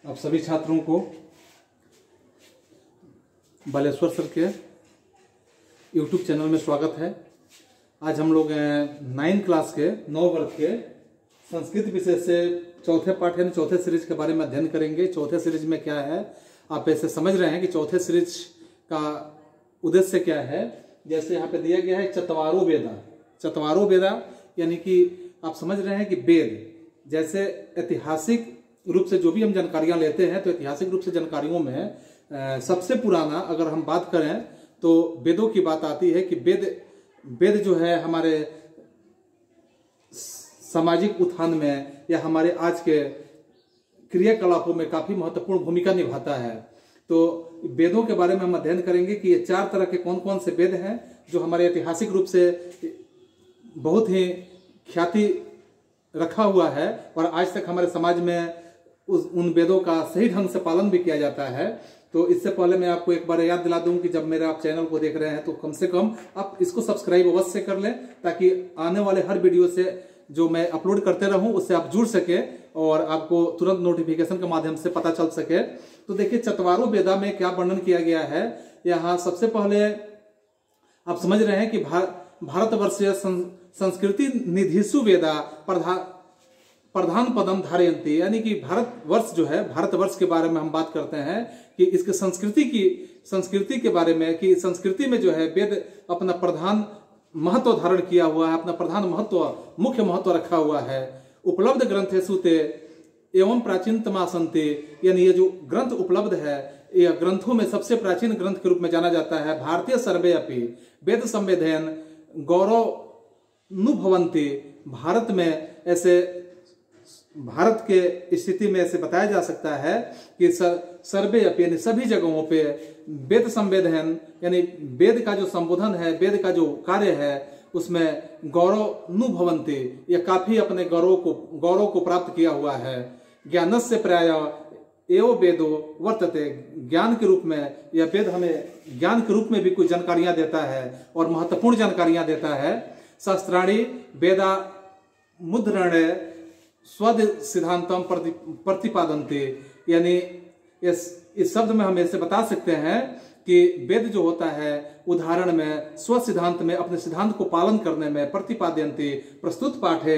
आप सभी छात्रों को बालेश्वर सर के YouTube चैनल में स्वागत है। आज हम लोग 9 क्लास के 9 वर्ग के संस्कृत विषय से चौथे पाठ यानी चौथे सीरीज के बारे में अध्ययन करेंगे। चौथे सीरीज में क्या है, आप ऐसे समझ रहे हैं कि चौथे सीरीज का उद्देश्य क्या है। जैसे यहाँ पे दिया गया है चत्वारो वेदा। चत्वारो वेदा यानी कि आप समझ रहे हैं कि वेद, जैसे ऐतिहासिक रूप से जो भी हम जानकारियां लेते हैं तो ऐतिहासिक रूप से जानकारियों में सबसे पुराना अगर हम बात करें तो वेदों की बात आती है कि वेद जो है हमारे सामाजिक उत्थान में या हमारे आज के क्रियाकलापों में काफी महत्वपूर्ण भूमिका निभाता है। तो वेदों के बारे में हम अध्ययन करेंगे कि ये 4 तरह के कौन कौन से वेद हैं जो हमारे ऐतिहासिक रूप से बहुत ही ख्याति रखा हुआ है और आज तक हमारे समाज में उन वेदों का सही ढंग से पालन भी किया जाता है। तो इससे पहले मैं आपको एक बार याद दिला दूं कि जब मेरे आप चैनल को देख रहे हैं तो कम से कम आप इसको सब्सक्राइब अवश्य कर लें, ताकि आने वाले हर वीडियो से जो मैं अपलोड करते रहूं उससे आप जुड़ सके और आपको तुरंत नोटिफिकेशन के माध्यम से पता चल सके। तो देखिए चत्वारो वेदा में क्या वर्णन किया गया है। यहाँ सबसे पहले आप समझ रहे हैं कि भारतवर्षीय संस्कृति निधिसु वेदा प्रधान पदम धारयन्ति, यानी कि भारतवर्ष जो है, भारतवर्ष के बारे में हम बात करते हैं कि इसके संस्कृति के बारे में, कि संस्कृति में जो है वेद अपना प्रधान महत्व धारण किया हुआ है, अपना प्रधान महत्व, मुख्य महत्व रखा हुआ है। उपलब्ध ग्रंथेषु ते एवं प्राचीनतमा सन्ति, यानी ये जो ग्रंथ उपलब्ध है यह ग्रंथों में सबसे प्राचीन ग्रंथ के रूप में जाना जाता है। भारतीय सर्वे अपि वेद संवेदन गौरवान्विभवन्ति, भारत में ऐसे, भारत के स्थिति में ऐसे बताया जा सकता है कि सर्वे अपि यानी सभी जगहों पे वेद संवेदन यानी वेद का जो संबोधन है, वेद का जो कार्य है उसमें गौरवान्विभवन्ति, यह काफी अपने गौरव को प्राप्त किया हुआ है। ज्ञानस्य प्राय एवं वेदो वर्तते, ज्ञान के रूप में यह वेद हमें ज्ञान के रूप में भी कुछ जानकारियां देता है और महत्वपूर्ण जानकारियां देता है। शास्त्राणि वेदा मुद्रणे स्वद सिद्धांतम प्रतिपादन्ते, यानी इस शब्द में हम ऐसे बता सकते हैं कि वेद जो होता है उदाहरण में स्व सिद्धांत में अपने सिद्धांत को पालन करने में प्रतिपाद्यन्ते प्रस्तुत पाठ है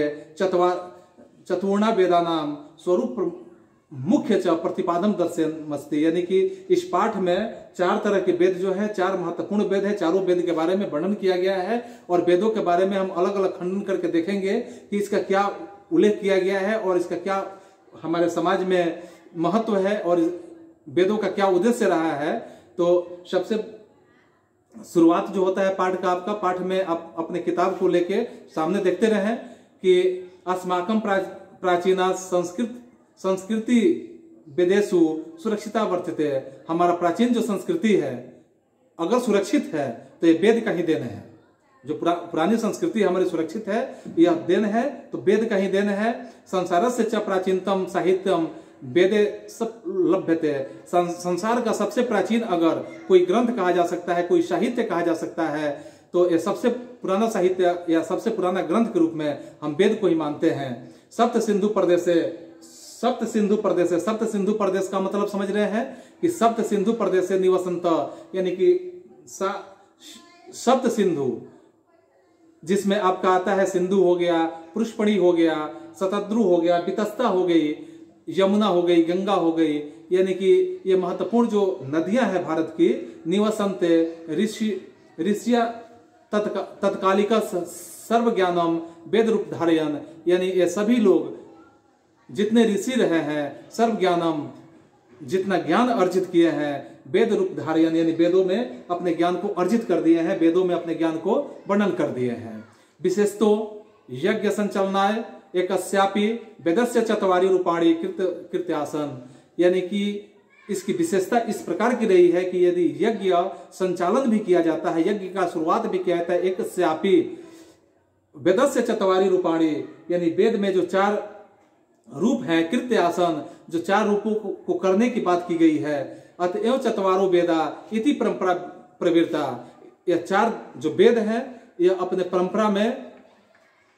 चतुर्णा वेदानाम स्वरूप मुख्य च प्रतिपादन दर्शयन्ति, यानी कि इस पाठ में 4 तरह के वेद जो है, 4 महत्वपूर्ण वेद है, चारों वेद के बारे में वर्णन किया गया है और वेदों के बारे में हम अलग अलग खंडन करके देखेंगे कि इसका क्या उल्लेख किया गया है और इसका क्या हमारे समाज में महत्व है और वेदों का क्या उद्देश्य रहा है। तो सबसे शुरुआत जो होता है पाठ का, आपका पाठ में आप अपने किताब को लेके सामने देखते रहें कि अस्माकं प्राचीना संस्कृति वेदेषु सुरक्षिता वर्तते, हमारा प्राचीन जो संस्कृति है अगर सुरक्षित है तो ये वेद का ही देन है। जो पुरानी संस्कृति हमारी सुरक्षित है यह देन है, तो वेद का ही देन है। संसारस्य च प्राचीनतम साहित्यम वेदे सब लभ्यते, संसार का सबसे प्राचीन अगर कोई ग्रंथ कहा जा सकता है, कोई साहित्य कहा जा सकता है, तो ये सबसे पुराना साहित्य या सबसे पुराना ग्रंथ के रूप में हम वेद को ही मानते हैं। सप्त सिंधु प्रदेश का मतलब समझ रहे हैं कि सप्त सिंधु प्रदेश से निवसंत, यानी कि सप्त सिंधु जिसमें आपका आता है सिंधु हो गया, पुष्पणी हो गया, शतद्रु हो गया, वितस्ता हो गई, यमुना हो गई, गंगा हो गई, यानी कि ये महत्वपूर्ण जो नदियां हैं भारत की। निवसंते ऋषिया तत्कालिक सर्व ज्ञानम वेद रूप धारयन, यानी ये सभी लोग जितने ऋषि रहे हैं सर्व ज्ञानम, जितना ज्ञान अर्जित किए हैं वेद रूप धारयन, यानी वेदों में अपने ज्ञान को अर्जित कर दिए हैं, वेदों में अपने ज्ञान को वर्णन कर दिए हैं। विशेषतो यज्ञ संचलनाय एकस्यापि वेदस्य चत्वारि रूपाणि कृत्यासन, यानी कि इसकी विशेषता इस प्रकार की रही है कि यदि यज्ञ संचालन भी किया जाता है, यज्ञ का शुरुआत भी किया जाता है, एकस्यापि वेदस्य चत्वारि रूपाणि, यानी वेद में जो 4 रूप है, कृत्य आसन, जो 4 रूपों को करने की बात की गई है। अतएव चत्वारो वेदा इति परंपरा प्रवृत्ता, यह 4 जो वेद है यह अपने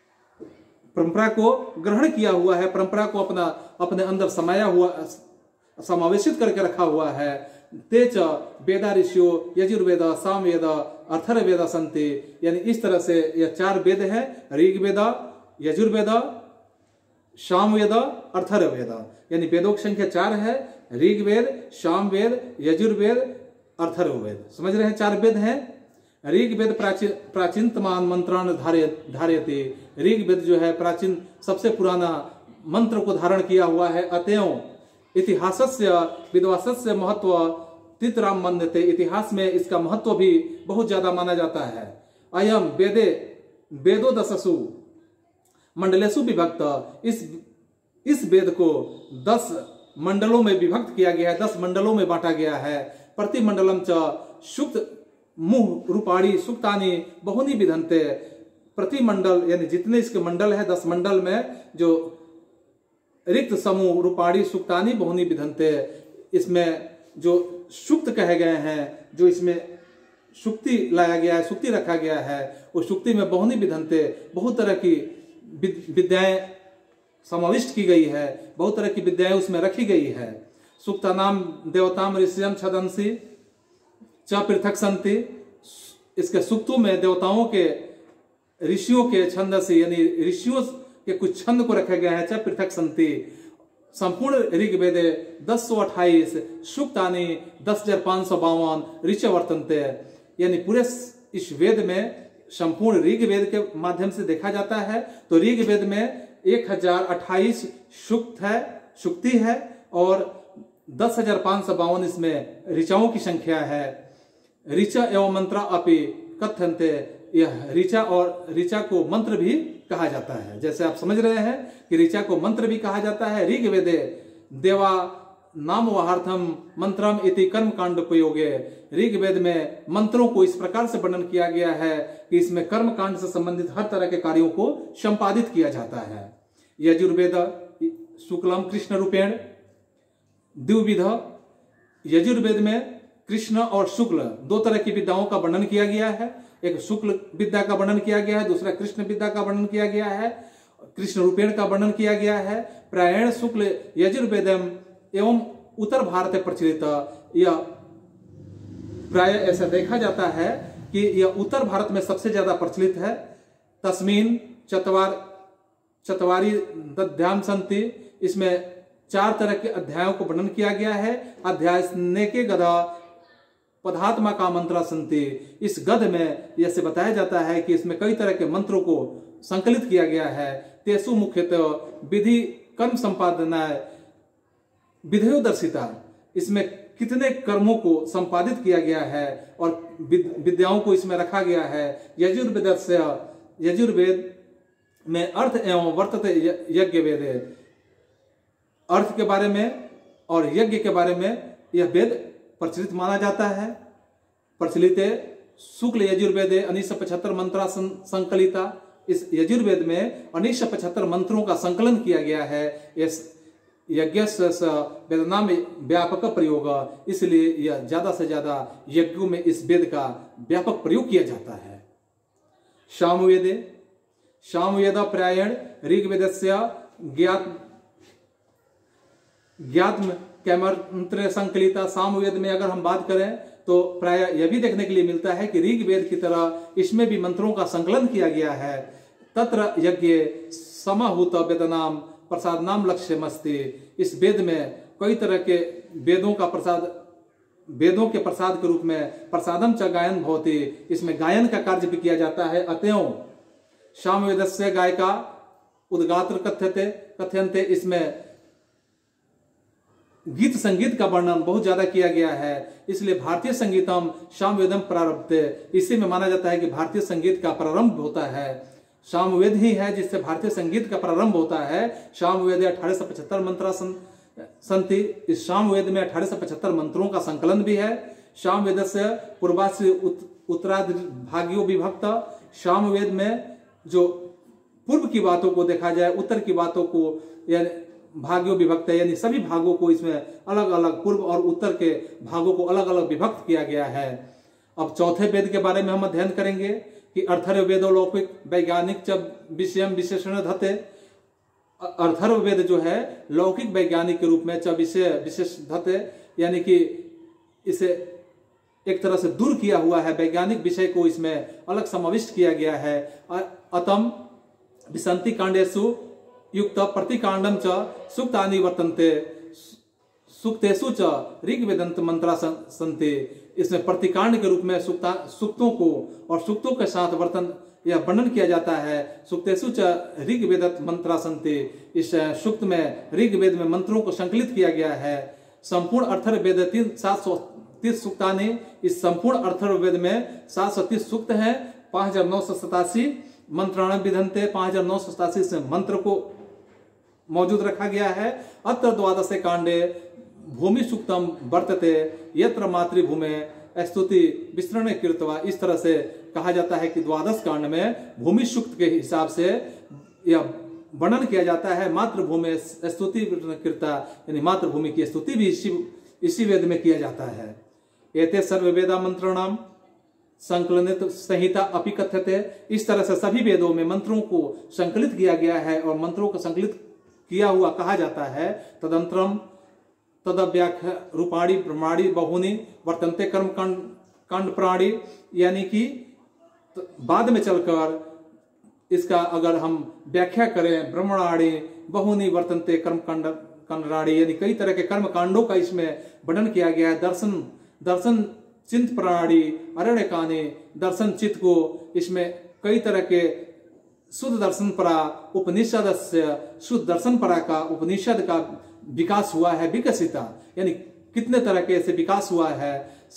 परंपरा को ग्रहण किया हुआ है, परंपरा को अपने अंदर समाया हुआ समावेशित करके रखा हुआ है। तेच वेदा ऋषियो यजुर्वेद सामवेद अथर्ववेद संति, यानी इस तरह से यह 4 वेद है, ऋग्वेद, यजुर्वेद, सामवेद, अथर्ववेद, यानी वेदों की संख्या 4 है। ऋग्वेद, सामवेद, यजुर्वेद, अथर्ववेद, समझ रहे हैं 4 वेद हैं। ऋग्वेद प्राचीनतमान मंत्रान धार्यते, ऋग्वेद जो है प्राचीन सबसे पुराना मंत्र को धारण किया हुआ है। अतएव इतिहासस्य विद्वासस्य महत्व तितराम मन्यते, इतिहास में इसका महत्व भी बहुत ज्यादा माना जाता है। अयम वेदे वेदो दशसु मंडलेषु विभक्त, इस वेद को 10 मंडलों में विभक्त किया गया है, 10 मंडलों में बांटा गया है। प्रति मंडलम च सुक्त मुह रूपाणी सुक्तानी बहुनी विधंते, प्रति मंडल यानी जितने इसके मंडल है 10 मंडल में जो रिक्त समूह रूपाणी सुक्तानी बहुनी विधंते, इसमें जो सुक्त कहे गए हैं, जो इसमें सुक्ति लाया गया है, सुक्ति रखा गया है, उस सुक्ति में बहुनी विधंते बहुत तरह की विद्याएं समाविष्ट की गई है, बहुत तरह की विद्याएं उसमें रखी गई है। सुक्ता नाम देवताम ऋषियम छदंसी च पृथक संति, इसके सुक्तों में देवताओं के ऋषियों के छंद से यानी ऋषियों के कुछ छंद को रखे गए हैं। च पृथक संति, संपूर्ण ऋग्वेदे 1028 सुक्तानि 10,552 ऋच वर्तन्ते, यानी पूरे इस वेद में संपूर्ण ऋग्वेद के माध्यम से देखा जाता है तो ऋग्वेद में 1028 सुक्त है, सुक्ति है और 10,552 इसमें ऋचाओं की संख्या है। ऋचा एवं मंत्रा अपि कथ्यन्ते, यह ऋचा और ऋचा को मंत्र भी कहा जाता है। जैसे आप समझ रहे हैं कि ऋचा को मंत्र भी कहा जाता है। ऋग्वेदे देवा नाम वाहार्थम मंत्रम इति कर्म कांड उपयोगे, ऋग्वेद में मंत्रों को इस प्रकार से वर्णन किया गया है कि इसमें कर्म कांड से संबंधित हर तरह के कार्यों को संपादित किया जाता है। यजुर्वेद शुक्लम कृष्ण रूपेण द्विविध, यजुर्वेद में कृष्ण और शुक्ल 2 तरह की विद्याओं का वर्णन किया गया है। एक शुक्ल विद्या का वर्णन किया गया है, दूसरा कृष्ण विद्या का वर्णन किया गया है, कृष्ण रूपेण का वर्णन किया गया है। प्रायण शुक्ल यजुर्वेदम एवं उत्तर भारत प्रचलित, यह प्राय ऐसा देखा जाता है कि यह उत्तर भारत में सबसे ज्यादा प्रचलित है। तस्मीन चतवारी दध्याम संति, इसमें 4 तरह के अध्यायों को वर्णन किया गया है। अध्याय नेके गदा पदात्मा का मंत्रा संति, इस गद में यह से बताया जाता है कि इसमें कई तरह के मंत्रों को संकलित किया गया है। तेसु मुख्यतः विधि कर्म संपादना विधेयो दर्शिता, इसमें कितने कर्मों को संपादित किया गया है और विद्याओं को इसमें रखा गया है। यजुर्वेद में अर्थ एवं वर्तते यज्ञ वेद, अर्थ के बारे में और यज्ञ के बारे में यह वेद प्रचलित माना जाता है। प्रचलित शुक्ल यजुर्वेदे 1975 मंत्रा संकलिता, इस यजुर्वेद में 1975 मंत्रों का संकलन किया गया है। इस यज्ञ वेदना में व्यापक प्रयोग, इसलिए यह ज्यादा से ज्यादा यज्ञों में इस वेद का व्यापक प्रयोग किया जाता है। सामवेद प्रायण ऋग्वेदस्य ज्ञात्म कैमंत्र संकलिता, सामवेद में अगर हम बात करें तो प्राय यह भी देखने के लिए मिलता है कि ऋग्वेद की तरह इसमें भी मंत्रों का संकलन किया गया है। तत्र यज्ञ समाहूत वेदनाम प्रसाद नाम लक्ष्य मस्ती, इस वेद में कई तरह के वेदों का प्रसाद, वेदों के प्रसाद के रूप में प्रसादम च गायन भवति, इसमें गायन का कार्य भी किया जाता है। अतएव सामवेदस्य गायका उद्गात्र कथ्यन्ते, इसमें गीत संगीत का वर्णन बहुत ज्यादा किया गया है, इसलिए भारतीय संगीतम सामवेदम प्रारब्धे, इसी में माना जाता है कि भारतीय संगीत का प्रारंभ होता है। सामवेद ही है जिससे भारतीय संगीत का प्रारंभ होता है। सामवेद 1875 मंत्रा संति, इस सामवेद में 1875 मंत्रों का संकलन भी है। सामवेद से पूर्वासी उत्तराध भागियों विभक्त, सामवेद में जो पूर्व की बातों को देखा जाए, उत्तर की बातों को यानी भागों विभक्त है, यानी सभी भागों को इसमें अलग अलग पूर्व और उत्तर के भागों को अलग अलग विभक्त किया गया है। अब चौथे वेद के बारे में हम अध्ययन करेंगे कि अर्थर्ववेदो लौकिक वैज्ञानिक च विषयम विशेषण धते, अथर्ववेद जो है लौकिक वैज्ञानिक के रूप में च विषय विशेषधत, यानी कि इसे एक तरह से दूर किया हुआ है, वैज्ञानिक विषय को इसमें अलग समाविष्ट किया गया है। अतम विसंति कांडेषु युक्त प्रतिकांडम च सूक्तानि वर्तन्ते सूक्तेषु च ऋग्वेदंत मंत्रा संते। इसमें प्रतिकांड के रूप में सूक्तों को और सूक्तों के साथ यह वर्णन किया जाता है। सूक्तेषु च ऋग्वेदत मंत्रा संते, इस सूक्त में ऋग्वेद में मंत्रों को संकलित किया गया है। संपूर्ण अथर्ववेद 730 सूक्तानि, इस संपूर्ण अथर्ववेद में 730 सूक्त हैं। 5987 मंत्राणाम विधन्ते, 5987 से मंत्र को मौजूद रखा गया है। अत्र द्वादशे कांडे भूमि सूक्तम वर्तते यत्र मातृभूमे स्तुति विस्तृण कृतवा। इस तरह से कहा जाता है कि द्वादश कांड में भूमि सूक्त के हिसाब से यह वर्णन किया जाता है। मातृभूमि स्तुति कृता, यानी मातृभूमि की स्तुति भी इसी वेद में किया जाता है। एते सर्व वेदा मंत्राणाम संकलित संहिता अपि कथ्यते। इस तरह से सभी वेदों में मंत्रों को संकलित किया गया है और मंत्रों को संकलित किया हुआ कहा जाता है। तदंतरम तदव्याख्या रूपाणी ब्रह्माणी बहुनी वर्तन्ते कर्म कांड प्राणी, यानी कि बाद में चलकर इसका अगर हम व्याख्या करें, ब्रह्मणाणी बहुनी वर्तन्ते कर्म कांडाणी, यानी कई तरह के कर्म कांडों का इसमें वर्णन किया गया है। दर्शन चिंत प्राणी अरण्यकाने, दर्शन चित्त को इसमें कई तरह के शुद्ध दर्शन परा उपनिषद से शुद्ध दर्शन परा का उपनिषद का विकास हुआ है। विकसिता, यानी कितने तरह के ऐसे विकास हुआ है।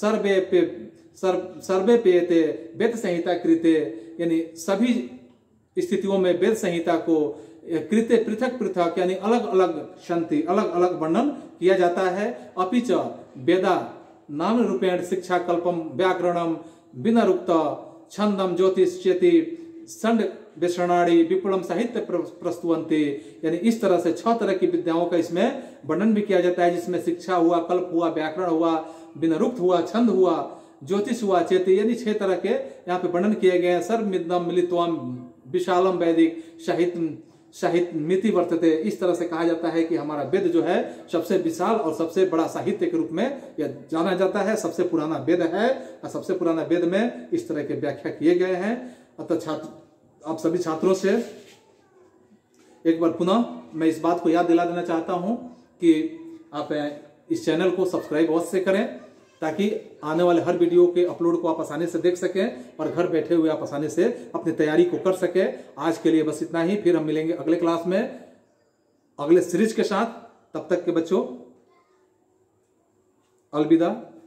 सर्वे पेते वेद संहिता कृते, यानी सभी स्थितियों में वेद संहिता को कृते पृथक पृथक, यानी अलग अलग शांति अलग अलग वर्णन किया जाता है। अपिच वेदा नाम रूपेण शिक्षा कल्पम व्याकरणम विनरुक्त छंदम ज्योतिष चेति संड विषणाड़ी विपुलम साहित्य प्रस्तुवंते, यानी इस तरह से 6 तरह की विद्याओं का इसमें वर्णन भी किया जाता है, जिसमें शिक्षा हुआ, कल्प हुआ, व्याकरण हुआ, विनरुक्त हुआ, छंद हुआ, ज्योतिष हुआ, चेती, यानी 6 तरह के यहाँ पे वर्णन किए गए हैं। सर्वमिदं मिलित्वम विशालम वैदिक साहित्य मिति वर्तते। इस तरह से कहा जाता है कि हमारा वेद जो है सबसे विशाल और सबसे बड़ा साहित्य के रूप में यह जाना जाता है। सबसे पुराना वेद है और सबसे पुराना वेद में इस तरह के व्याख्या किए गए हैं। अतः आप सभी छात्रों से एक बार पुनः मैं इस बात को याद दिला देना चाहता हूं कि आप इस चैनल को सब्सक्राइब अवश्य करें, ताकि आने वाले हर वीडियो के अपलोड को आप आसानी से देख सकें और घर बैठे हुए आप आसानी से अपनी तैयारी को कर सकें। आज के लिए बस इतना ही, फिर हम मिलेंगे अगले क्लास में अगले सीरीज के साथ। तब तक के बच्चों अलविदा।